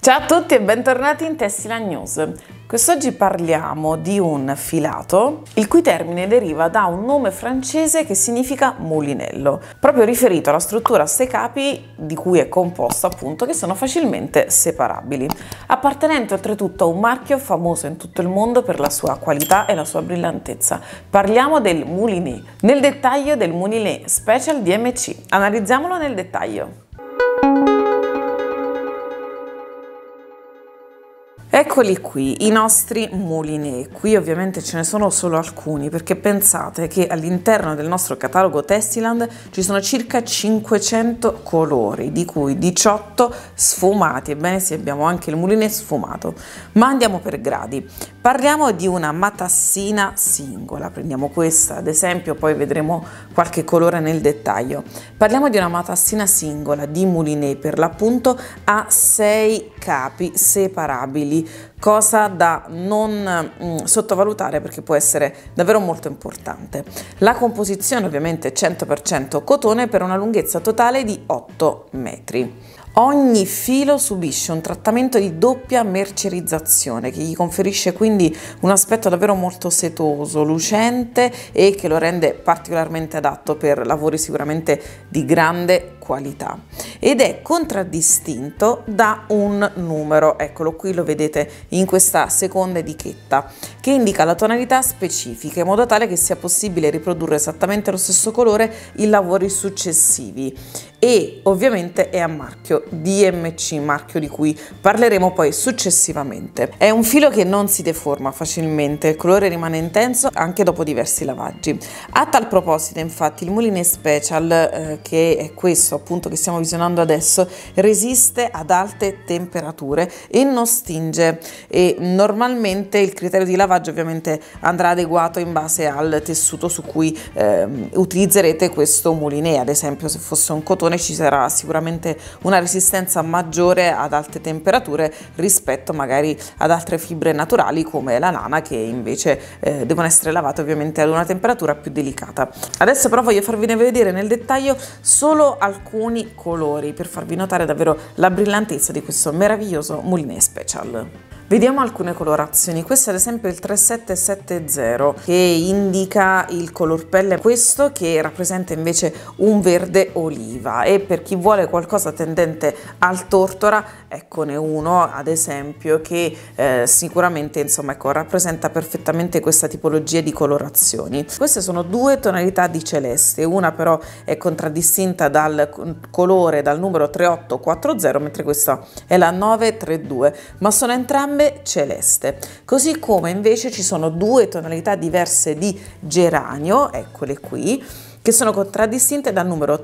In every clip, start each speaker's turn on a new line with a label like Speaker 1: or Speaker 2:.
Speaker 1: Ciao a tutti e bentornati in Tessila News. Quest'oggi parliamo di un filato il cui termine deriva da un nome francese che significa mulinello, proprio riferito alla struttura a 6 capi di cui è composto, appunto, che sono facilmente separabili, appartenente oltretutto a un marchio famoso in tutto il mondo per la sua qualità e la sua brillantezza. Parliamo del Moulinet, nel dettaglio del Moulinet Special DMC. Analizziamolo nel dettaglio. Eccoli qui, i nostri Moulinet. Qui ovviamente ce ne sono solo alcuni, perché pensate che all'interno del nostro catalogo Tessiland ci sono circa 500 colori, di cui 18 sfumati. Ebbene sì, abbiamo anche il Moulinet sfumato. Ma andiamo per gradi. Parliamo di una matassina singola. Prendiamo questa ad esempio, poi vedremo qualche colore nel dettaglio. Parliamo di una matassina singola di Moulinet, per l'appunto a 6 capi separabili, cosa da non sottovalutare perché può essere davvero molto importante. La composizione ovviamente è 100% cotone per una lunghezza totale di 8 metri. Ogni filo subisce un trattamento di doppia mercerizzazione che gli conferisce quindi un aspetto davvero molto setoso, lucente e che lo rende particolarmente adatto per lavori sicuramente di grande qualità, ed è contraddistinto da un numero, eccolo qui, lo vedete in questa seconda etichetta, che indica la tonalità specifica in modo tale che sia possibile riprodurre esattamente lo stesso colore in lavori successivi, e ovviamente è a marchio DMC, marchio di cui parleremo poi successivamente. È un filo che non si deforma facilmente, il colore rimane intenso anche dopo diversi lavaggi. A tal proposito, infatti, il Moulinet Special, che è questo appunto che stiamo visionando adesso, resiste ad alte temperature e non stinge, e normalmente il criterio di lavaggio ovviamente andrà adeguato in base al tessuto su cui utilizzerete questo Moulinet. Ad esempio, se fosse un cotone ci sarà sicuramente una resistenza maggiore ad alte temperature rispetto magari ad altre fibre naturali come la lana, che invece devono essere lavate ovviamente ad una temperatura più delicata. Adesso però voglio farvi vedere nel dettaglio solo alcuni colori per farvi notare davvero la brillantezza di questo meraviglioso Moulinet Special. Vediamo alcune colorazioni. Questo ad esempio è il 3770 che indica il color pelle, questo che rappresenta invece un verde oliva, e per chi vuole qualcosa tendente al tortora, eccone uno ad esempio che sicuramente insomma ecco, rappresenta perfettamente questa tipologia di colorazioni. Queste sono due tonalità di celeste, una però è contraddistinta dal colore, dal numero 3840, mentre questa è la 932, ma sono entrambe celeste. Così come invece ci sono due tonalità diverse di geranio, eccole qui, che sono contraddistinte dal numero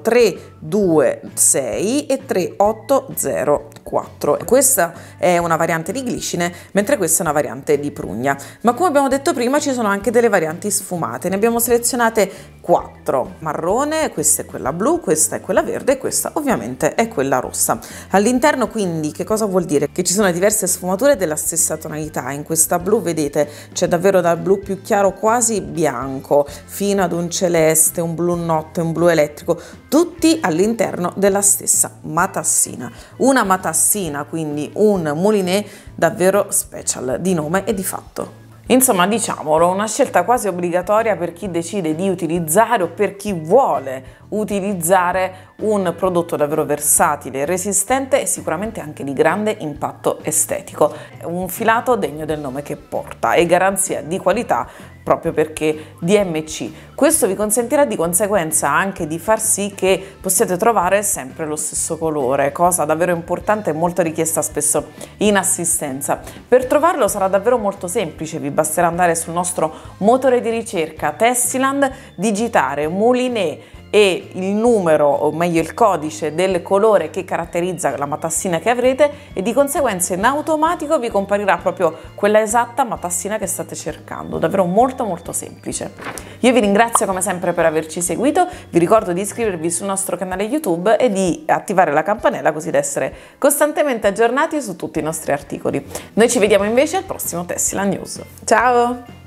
Speaker 1: 326 e 3804. Questa è una variante di glicine, mentre questa è una variante di prugna. Ma come abbiamo detto prima, ci sono anche delle varianti sfumate. Ne abbiamo selezionate 4: marrone, questa è quella blu, questa è quella verde e questa ovviamente è quella rossa. All'interno quindi che cosa vuol dire? Che ci sono diverse sfumature della stessa tonalità. In questa blu vedete c'è davvero dal blu più chiaro quasi bianco fino ad un celeste, un blu notte, un blu elettrico, tutti all'interno della stessa matassina. Una matassina, quindi un Moulinet davvero special di nome e di fatto. Insomma, diciamolo, una scelta quasi obbligatoria per chi decide di utilizzare o per chi vuole utilizzare un prodotto davvero versatile, resistente e sicuramente anche di grande impatto estetico. Un filato degno del nome che porta e garanzia di qualità proprio perché DMC. Questo vi consentirà di conseguenza anche di far sì che possiate trovare sempre lo stesso colore, cosa davvero importante e molto richiesta spesso in assistenza. Per trovarlo sarà davvero molto semplice, vi basterà andare sul nostro motore di ricerca Tessiland, digitare Moulinet e il numero, o meglio il codice del colore che caratterizza la matassina che avrete, e di conseguenza in automatico vi comparirà proprio quella esatta matassina che state cercando. Davvero molto semplice. Io vi ringrazio come sempre per averci seguito, vi ricordo di iscrivervi sul nostro canale YouTube e di attivare la campanella così da essere costantemente aggiornati su tutti i nostri articoli. Noi ci vediamo invece al prossimo Tessila News. Ciao!